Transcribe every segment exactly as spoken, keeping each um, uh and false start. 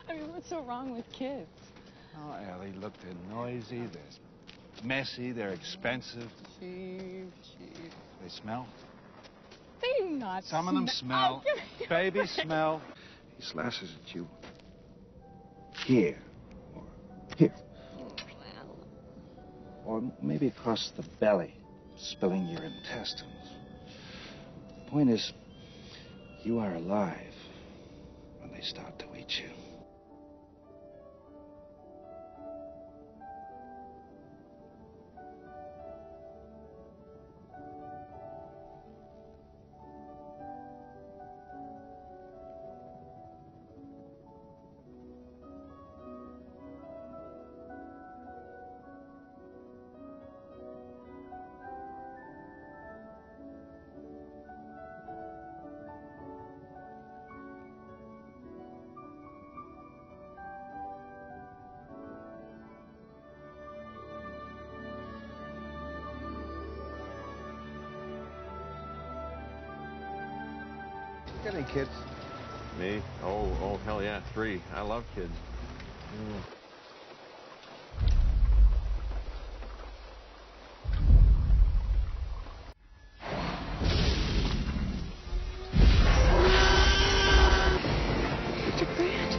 I mean, what's so wrong with kids? Oh, Ellie, look, they're noisy, they're messy, they're expensive. Chief, Chief. They smell. They do not Some of them smell. Oh, Baby smell. He slashes at you here, or here. Or maybe across the belly, spilling your intestines. The point is, you are alive when they start to eat you. Got any kids? Me? Oh, oh, hell yeah, three. I love kids. Mm. Mister Grant.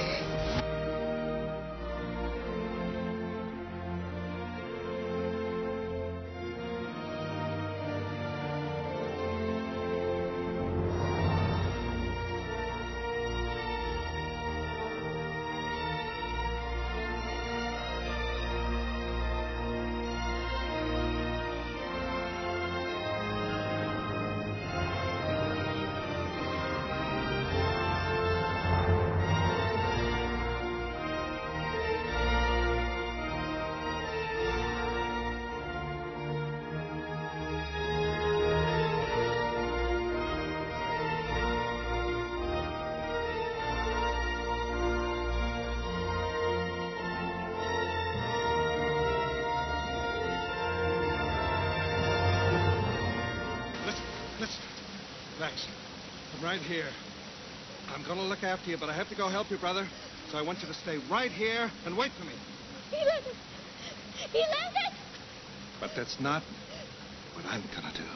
Listen, Max, I'm right here. I'm gonna look after you, but I have to go help your brother, so I want you to stay right here and wait for me. He left. He left us. But that's not what I'm gonna do.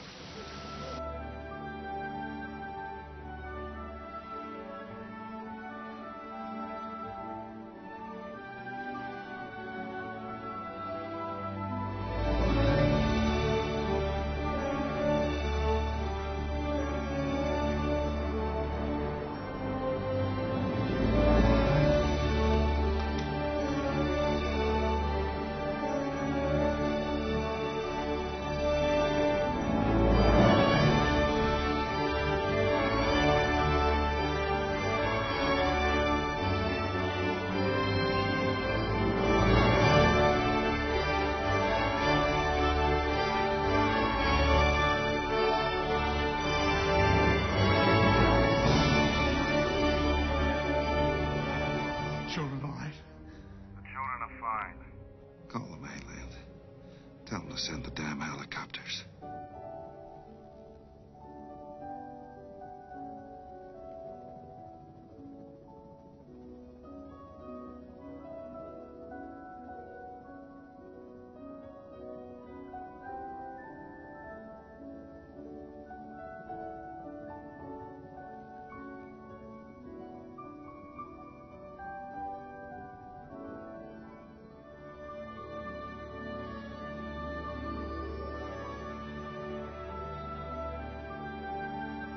Children all right? The children are fine. Call the mainland. Tell them to send the damn helicopters.